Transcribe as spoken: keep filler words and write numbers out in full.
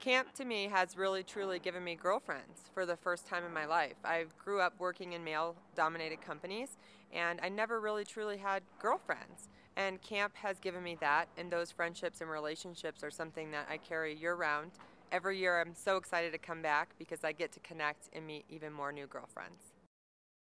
Camp to me has really truly given me girlfriends for the first time in my life. I grew up working in male-dominated companies, and I never really truly had girlfriends. And camp has given me that, and those friendships and relationships are something that I carry year-round. Every year I'm so excited to come back because I get to connect and meet even more new girlfriends.